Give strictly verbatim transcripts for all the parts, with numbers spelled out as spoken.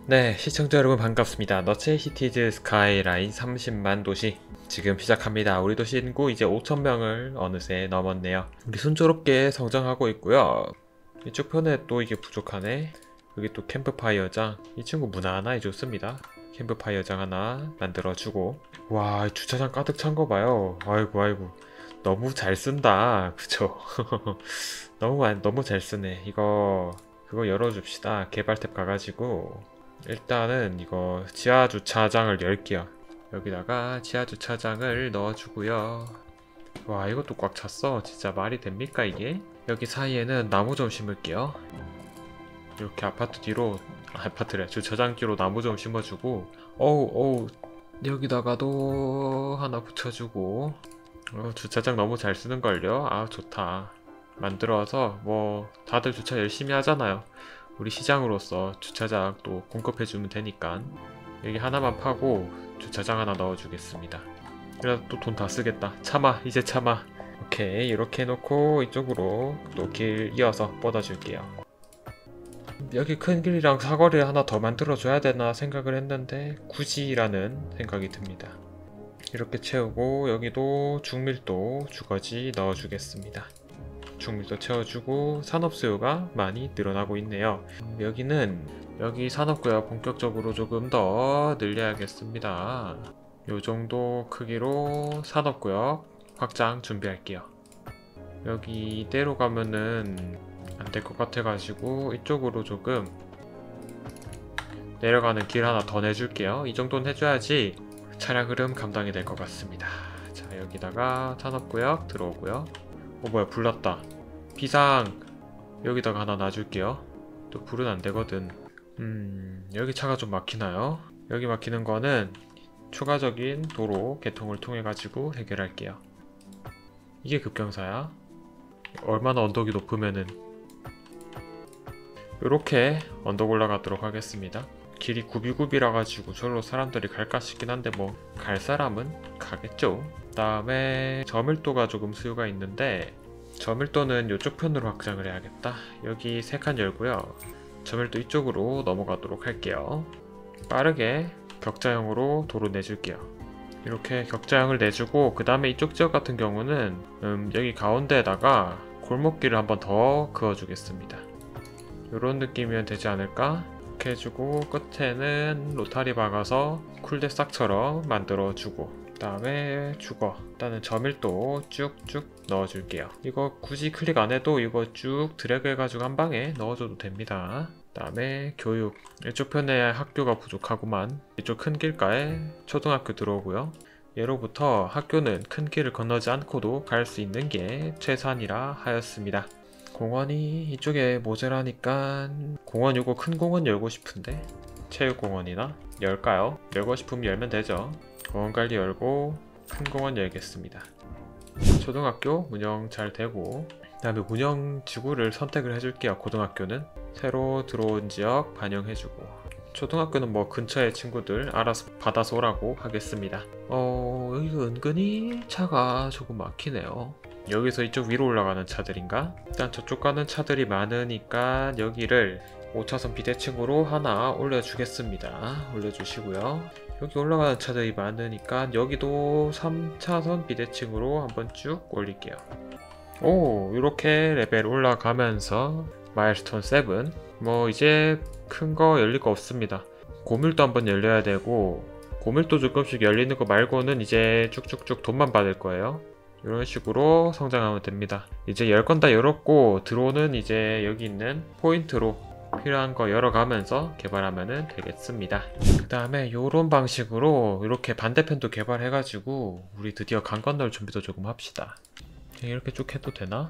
네, 시청자 여러분 반갑습니다. 너츠의 시티즈 스카이라인 삼십만 도시 지금 시작합니다. 우리 도시 인구 이제 오천 명을 어느새 넘었네요. 우리 순조롭게 성장하고 있고요. 이쪽 편에 또 이게 부족하네. 여기 또 캠프파이어장. 이 친구 무난하게 좋습니다. 캠프파이어장 하나 만들어주고. 와, 주차장 가득 찬 거 봐요. 아이고 아이고, 너무 잘 쓴다. 그쵸? 너무 많- 너무 잘 쓰네. 이거 그거 열어줍시다. 개발 탭 가가지고 일단은 이거 지하 주차장을 열게요. 여기다가 지하 주차장을 넣어주고요. 와, 이것도 꽉 찼어. 진짜 말이 됩니까 이게? 여기 사이에는 나무 좀 심을게요. 이렇게 아파트 뒤로, 아, 아파트래, 주차장 뒤로 나무 좀 심어주고, 어우 어우, 여기다가도 하나 붙여주고. 어, 주차장 너무 잘 쓰는걸요? 아, 좋다. 만들어서 뭐 다들 주차 열심히 하잖아요. 우리 시장으로서 주차장 또 공급해주면 되니까. 여기 하나만 파고 주차장 하나 넣어주겠습니다. 그래도 또 돈 다 쓰겠다. 참아, 이제 참아. 오케이, 이렇게 해놓고 이쪽으로 또 길 이어서 뻗어줄게요. 여기 큰 길이랑 사거리를 하나 더 만들어줘야 되나 생각을 했는데 굳이라는 생각이 듭니다. 이렇게 채우고 여기도 중밀도 주거지 넣어주겠습니다. 중밀도 채워주고 산업수요가 많이 늘어나고 있네요. 음, 여기는 여기 산업구역 본격적으로 조금 더 늘려야겠습니다. 요정도 크기로 산업구역 확장 준비할게요. 여기 이대로 가면은 안 될 것 같아가지고 이쪽으로 조금 내려가는 길 하나 더 내줄게요. 이 정도는 해줘야지 차량 흐름 감당이 될 것 같습니다. 자, 여기다가 산업구역 들어오고요. 어, 뭐야, 불났다. 비상! 여기다가 하나 놔줄게요. 또 불은 안 되거든. 음, 여기 차가 좀 막히나요? 여기 막히는 거는 추가적인 도로 개통을 통해 가지고 해결할게요. 이게 급경사야. 얼마나 언덕이 높으면은 이렇게 언덕 올라가도록 하겠습니다. 길이 굽이굽이라 가지고 저로 사람들이 갈까 싶긴 한데 뭐 갈 사람은 가겠죠. 그 다음에 저밀도가 조금 수요가 있는데 저밀도는 이쪽 편으로 확장을 해야겠다. 여기 세 칸 열고요. 저밀도 이쪽으로 넘어가도록 할게요. 빠르게 격자형으로 도로 내줄게요. 이렇게 격자형을 내주고 그 다음에 이쪽 지역 같은 경우는 음, 여기 가운데에다가 골목길을 한번 더 그어주겠습니다. 이런 느낌이면 되지 않을까? 이렇게 해주고 끝에는 로타리 박아서 쿨대싹처럼 만들어주고 그 다음에 주거, 일단은 저밀도 쭉쭉 넣어줄게요. 이거 굳이 클릭 안해도 이거 쭉 드래그 해가지고 한방에 넣어줘도 됩니다. 그 다음에 교육, 이쪽 편에 학교가 부족하구만. 이쪽 큰 길가에 초등학교 들어오고요. 예로부터 학교는 큰 길을 건너지 않고도 갈 수 있는 게 최선이라 하였습니다. 공원이 이쪽에 모자라니까 공원, 요거 큰 공원 열고 싶은데 체육공원이나 열까요? 열고 싶으면 열면 되죠. 공원관리 열고 큰 공원 열겠습니다. 초등학교 운영 잘 되고 그 다음에 운영 지구를 선택을 해줄게요. 고등학교는 새로 들어온 지역 반영해주고 초등학교는 뭐 근처의 친구들 알아서 받아서 오라고 하겠습니다. 어, 여기가 은근히 차가 조금 막히네요. 여기서 이쪽 위로 올라가는 차들인가? 일단 저쪽 가는 차들이 많으니까 여기를 오 차선 비대칭으로 하나 올려주겠습니다. 올려주시고요. 여기 올라가는 차들이 많으니까 여기도 삼 차선 비대칭으로 한번 쭉 올릴게요. 오, 이렇게 레벨 올라가면서 마일스톤 칠, 뭐 이제 큰 거 열릴 거 없습니다. 고밀도 한번 열려야 되고 고밀도 조금씩 열리는 거 말고는 이제 쭉쭉쭉 돈만 받을 거예요. 이런 식으로 성장하면 됩니다. 이제 열 건 다 열었고 드론은 이제 여기 있는 포인트로 필요한 거 열어가면서 개발하면 되겠습니다. 그 다음에 이런 방식으로 이렇게 반대편도 개발해가지고 우리 드디어 강 건널 준비도 조금 합시다. 이렇게 쭉 해도 되나?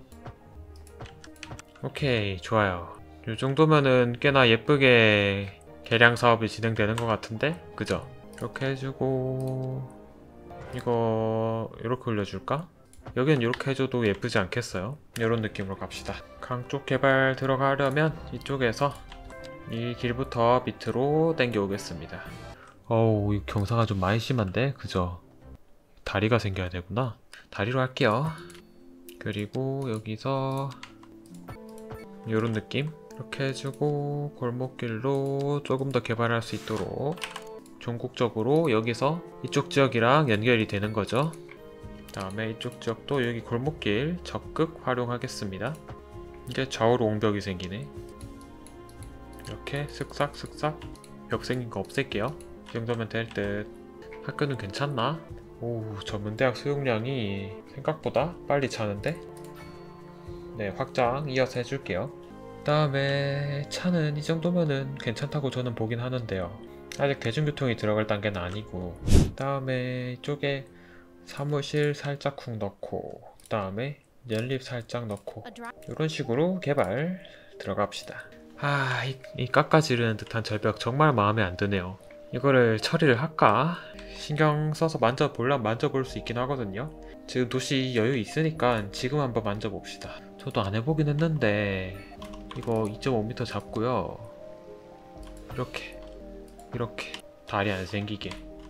오케이, 좋아요. 이 정도면은 꽤나 예쁘게 개량 사업이 진행되는 것 같은데? 그죠? 이렇게 해주고 이거 이렇게 올려줄까? 여기는 이렇게 해줘도 예쁘지 않겠어요? 이런 느낌으로 갑시다. 강 쪽 개발 들어가려면 이쪽에서 이 길부터 밑으로 당겨 오겠습니다. 어우, 이 경사가 좀 많이 심한데? 그죠? 다리가 생겨야 되구나. 다리로 할게요. 그리고 여기서 이런 느낌? 이렇게 해주고 골목길로 조금 더 개발할 수 있도록 전국적으로 여기서 이쪽 지역이랑 연결이 되는 거죠. 다음에 이쪽 지역도 여기 골목길 적극 활용하겠습니다. 이게 좌우로 옹벽이 생기네. 이렇게 쓱싹 쓱싹 벽 생긴 거 없앨게요. 이 정도면 될 듯. 학교는 괜찮나? 오, 전문대학 수용량이 생각보다 빨리 차는데? 네, 확장 이어서 해줄게요. 다음에 차는 이 정도면은 괜찮다고 저는 보긴 하는데요. 아직 대중교통이 들어갈 단계는 아니고. 다음에 이쪽에 사무실 살짝 쿵 넣고, 그 다음에 연립 살짝 넣고, 이런 식으로 개발 들어갑시다. 아, 이, 이 깎아지르는 듯한 절벽 정말 마음에 안 드네요. 이거를 처리를 할까? 신경 써서 만져보려면 만져볼 수 있긴 하거든요. 지금 도시 여유 있으니까 지금 한번 만져봅시다. 저도 안 해보긴 했는데 이거 이 점 오 미터 잡고요. 이렇게 이렇게 다리 안 생기게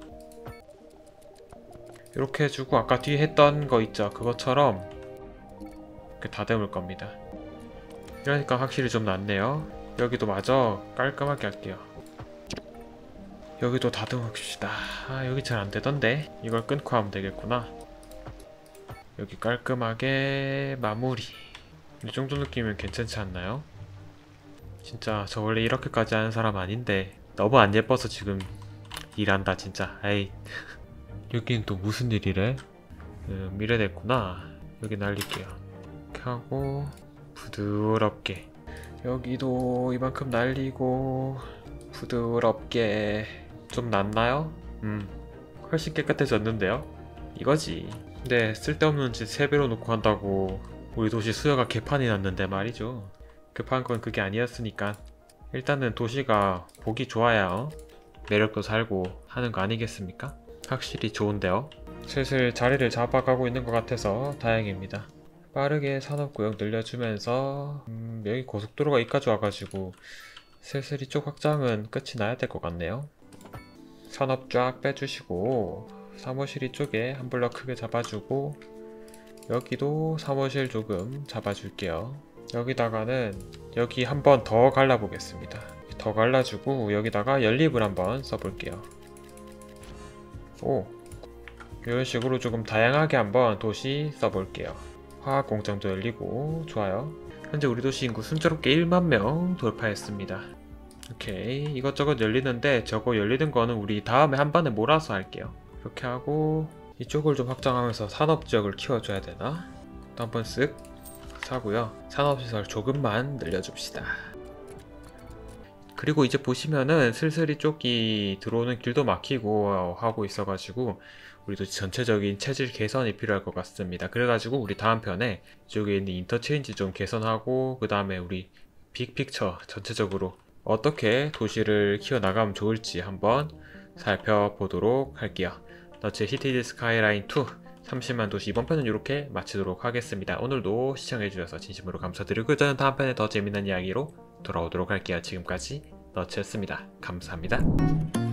이렇게 해주고, 아까 뒤에 했던 거 있죠? 그것처럼 이렇게 다듬을 겁니다. 이러니까 확실히 좀 낫네요. 여기도 마저 깔끔하게 할게요. 여기도 다듬읍시다. 아, 여기 잘 안되던데. 이걸 끊고 하면 되겠구나. 여기 깔끔하게 마무리. 이 정도 느낌이면 괜찮지 않나요? 진짜 저 원래 이렇게까지 하는 사람 아닌데 너무 안 예뻐서 지금 일한다 진짜. 에이. 여기는 또 무슨 일이래? 음, 이래 됐구나. 여기 날릴게요. 이렇게 하고 부드럽게 여기도 이만큼 날리고 부드럽게. 좀 낫나요? 음, 훨씬 깨끗해졌는데요? 이거지. 근데 쓸데없는 짓 세 배로 놓고 한다고 우리 도시 수요가 개판이 났는데 말이죠. 급한 건 그게 아니었으니까. 일단은 도시가 보기 좋아야 어? 매력도 살고 하는 거 아니겠습니까? 확실히 좋은데요? 슬슬 자리를 잡아가고 있는 것 같아서 다행입니다. 빠르게 산업구역 늘려주면서 음, 여기 고속도로가 이까지 와가지고 슬슬 이쪽 확장은 끝이 나야 될 것 같네요. 산업 쫙 빼주시고 사무실 이쪽에 한 블럭 크게 잡아주고, 여기도 사무실 조금 잡아줄게요. 여기다가는 여기 한번 더 갈라보겠습니다. 더 갈라주고 여기다가 연립을 한번 써볼게요. 오, 이런 식으로 조금 다양하게 한번 도시 써볼게요. 화학 공장도 열리고 좋아요. 현재 우리 도시 인구 순조롭게 일만 명 돌파했습니다. 오케이, 이것저것 열리는데 저거 열리는 거는 우리 다음에 한 번에 몰아서 할게요. 이렇게 하고 이쪽을 좀 확장하면서 산업지역을 키워줘야 되나? 또 한 번 쓱 사고요. 산업시설 조금만 늘려줍시다. 그리고 이제 보시면은 슬슬 이쪽이 들어오는 길도 막히고 하고 있어가지고 우리도 전체적인 체질 개선이 필요할 것 같습니다. 그래가지고 우리 다음 편에 이쪽에 있는 인터체인지 좀 개선하고, 그 다음에 우리 빅픽처 전체적으로 어떻게 도시를 키워나가면 좋을지 한번 살펴보도록 할게요. 너츠의 시티즈 스카이라인 투 삼십만 도시 이번 편은 이렇게 마치도록 하겠습니다. 오늘도 시청해주셔서 진심으로 감사드리고 저는 다음 편에 더 재밌는 이야기로 돌아오도록 할게요. 지금까지 너츠였습니다. 감사합니다.